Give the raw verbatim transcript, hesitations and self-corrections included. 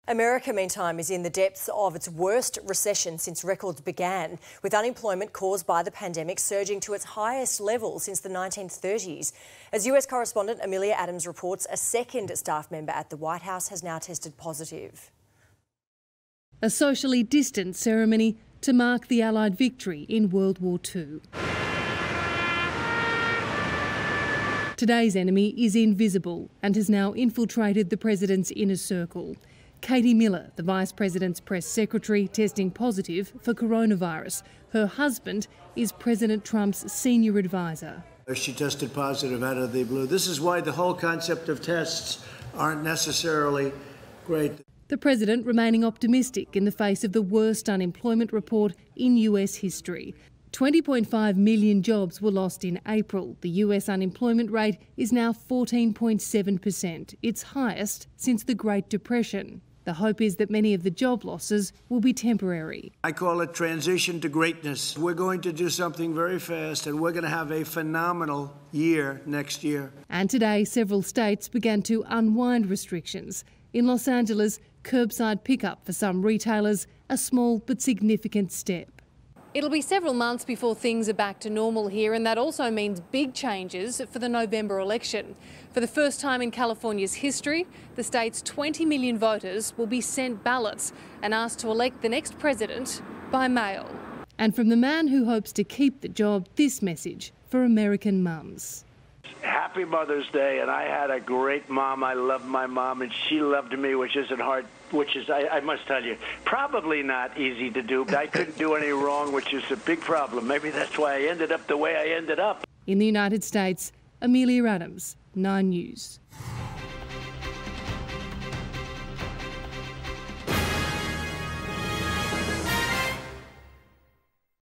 America, meantime, is in the depths of its worst recession since records began, with unemployment caused by the pandemic surging to its highest level since the nineteen thirties. As U S correspondent Amelia Adams reports, a second staff member at the White House has now tested positive. A socially distant ceremony to mark the Allied victory in World War Two. Today's enemy is invisible and has now infiltrated the president's inner circle. Katie Miller, the Vice President's press secretary, testing positive for coronavirus. Her husband is President Trump's senior advisor. She tested positive out of the blue. This is why the whole concept of tests aren't necessarily great. The president remaining optimistic in the face of the worst unemployment report in U S history. twenty point five million jobs were lost in April. The U S unemployment rate is now fourteen point seven percent, its highest since the Great Depression. The hope is that many of the job losses will be temporary. I call it transition to greatness. We're going to do something very fast and we're going to have a phenomenal year next year. And today, several states began to unwind restrictions. In Los Angeles, curbside pickup for some retailers, a small but significant step. It'll be several months before things are back to normal here, and that also means big changes for the November election. For the first time in California's history, the state's twenty million voters will be sent ballots and asked to elect the next president by mail. And from the man who hopes to keep the job, this message for American mums. Happy Mother's Day, and I had a great mom. I loved my mom, and she loved me, which isn't hard, which is, I, I must tell you, probably not easy to do. I couldn't do any wrong, which is a big problem. Maybe that's why I ended up the way I ended up. In the United States, Amelia Adams, Nine News.